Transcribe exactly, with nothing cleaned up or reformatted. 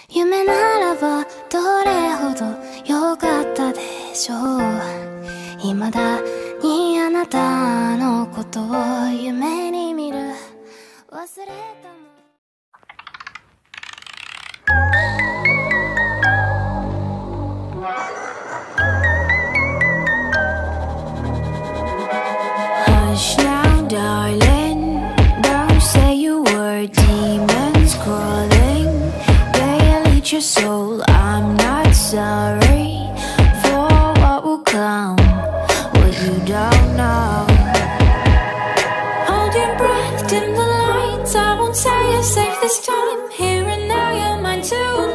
夢ならばどれほど良かったでしょう。未だにあなたのことを夢に見る。忘れたも Hush now, darling. Don't say you were demons crawling. They'll eat your soul. I'm not sorry for what will come, what you don't know. Hold your breath, dim the lights. I won't say you're safe this time. Here and now, you're mine too.